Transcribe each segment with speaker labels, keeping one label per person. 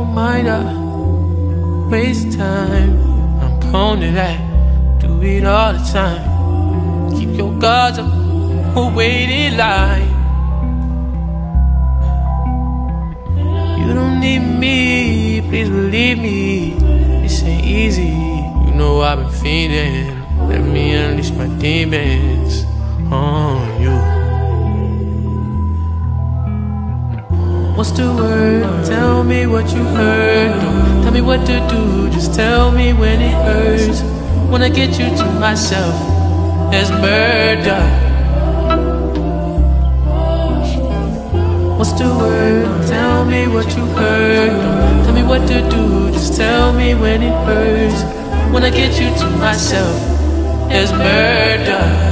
Speaker 1: mind up, waste time. I'm prone to that, do it all the time. Keep your guards up, or wait in line. You don't need me, please believe me. This ain't easy, you know I've been feeding. Let me unleash my demons on you. What's the word? Tell me what you heard. Don't tell me what to do, just tell me when it hurts. When I get you to myself, there's murder. What's the word? Tell me what you heard. Don't tell me what to do, just tell me when it hurts. When I get you to myself, there's murder.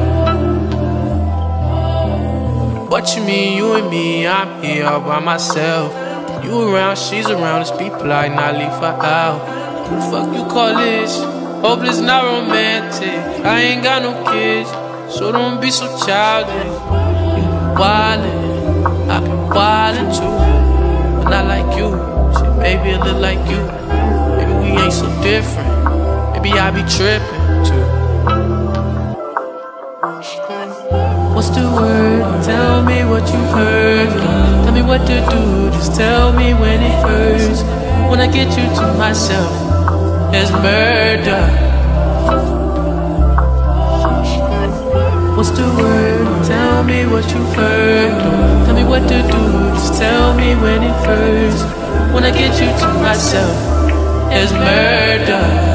Speaker 1: What you mean, you and me? I'm here all by myself. You around, she's around. Let's be polite, not leave her out. What the fuck you call this? Hopeless, not romantic. I ain't got no kids, so don't be so childish. You wildin', I've been wildin' too, but not like you. Shit, maybe a little like you. Maybe we ain't so different. Maybe I be trippin' too. What's the word? Tell me what you heard. Tell me what to do, just tell me when it hurts. When I get you to myself, there's murder. What's the word? Tell me what you heard. Tell me what to do, just tell me when it hurts. When I get you to myself, there's murder.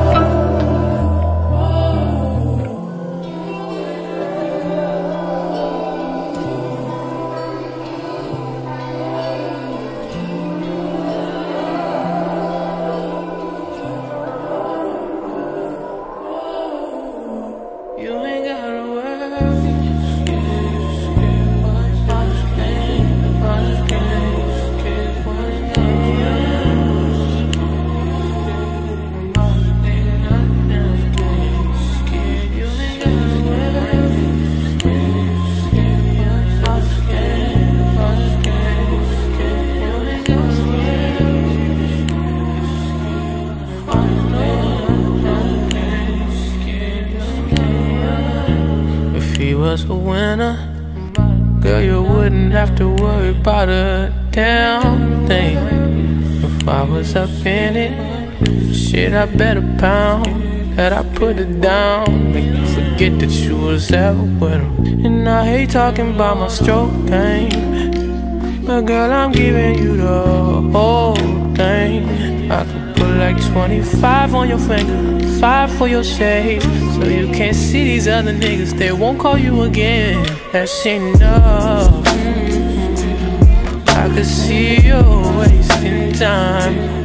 Speaker 1: Was a winner, girl, you wouldn't have to worry about a damn thing. If I was up in it, shit, I bet a pound that I put it down. Make you forget that you was ever with him. And I hate talking about my stroke game, but girl, I'm giving you the whole thing. I could put like 25 on your finger, 5 for your shade, so you can't see these other niggas, they won't call you again. That's enough. I could see you wasting time.